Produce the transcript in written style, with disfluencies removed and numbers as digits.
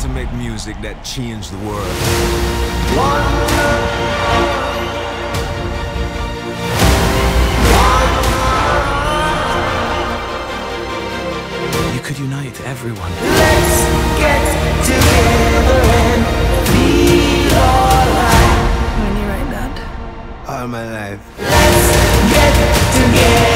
to make music that changed the world. You could unite everyone. Let's get together and feel alright. When you write that? All my life. Let's get together.